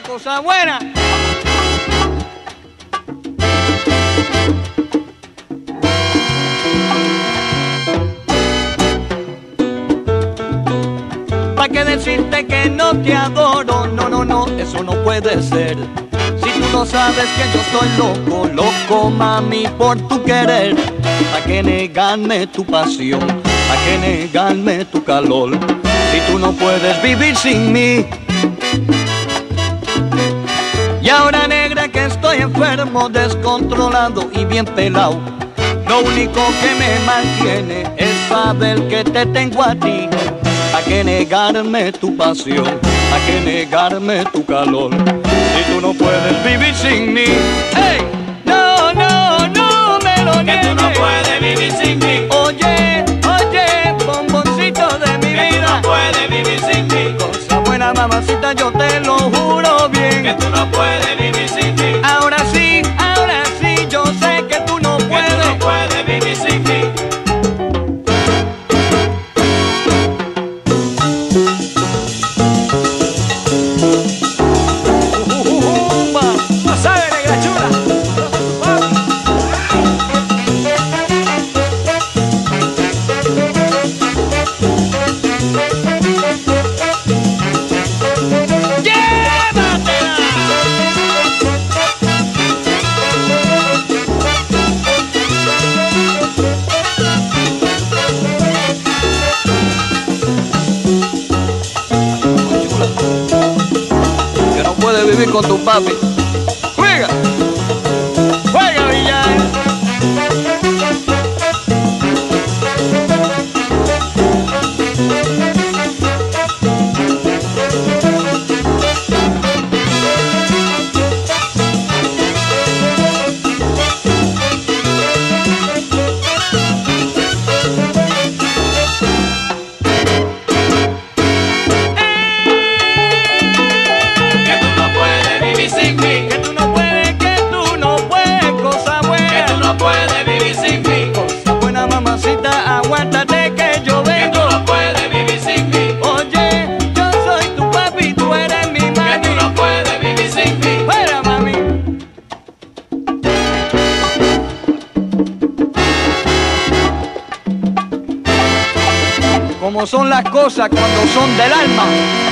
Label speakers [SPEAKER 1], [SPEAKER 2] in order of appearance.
[SPEAKER 1] cosa buena. ¿Para qué decirte que no te adoro? No, no, no, eso no puede ser. Si tú no sabes que yo estoy loco, loco, mami, por tu querer. ¿Para qué negarme tu pasión? ¿Para qué negarme tu calor? Si tú no puedes vivir sin mí. Y ahora, negra, que estoy enfermo, descontrolado y bien pelado, lo único que me mantiene es saber que te tengo a ti. ¿A qué negarme tu pasión? ¿A qué negarme tu calor? Si tú no puedes vivir sin mí. ¡Hey! No, no, no me lo niegues.
[SPEAKER 2] Que tú no puedes vivir sin mí.
[SPEAKER 1] Oye, oye, bomboncito de mi
[SPEAKER 2] Que
[SPEAKER 1] vida.
[SPEAKER 2] tú no puedes vivir sin mí.
[SPEAKER 1] Cosa buena, mamacita, yo te lo juro bien.
[SPEAKER 2] Que tú no puedes vivir sin mí.
[SPEAKER 1] Ahora sí, yo sé que tú no puedes.
[SPEAKER 2] Que tú no puedes vivir sin mí.
[SPEAKER 1] No sabe, negra chula. Que no puede vivir con tu papi. ¡Juega! ¡Juega, villano!
[SPEAKER 2] Que tú no puedes vivir sin mí.
[SPEAKER 1] Que tú no puedes, cosa buena.
[SPEAKER 2] Que tú no puedes vivir sin mí.
[SPEAKER 1] Cosa buena, mamacita, aguántate que yo
[SPEAKER 2] Que
[SPEAKER 1] vengo.
[SPEAKER 2] tú no puedes vivir sin mí.
[SPEAKER 1] Oye, yo soy tu papi, tú eres mi
[SPEAKER 2] Que
[SPEAKER 1] mami.
[SPEAKER 2] tú no puedes vivir sin mí.
[SPEAKER 1] Fuera, mami. Como son las cosas cuando son del alma.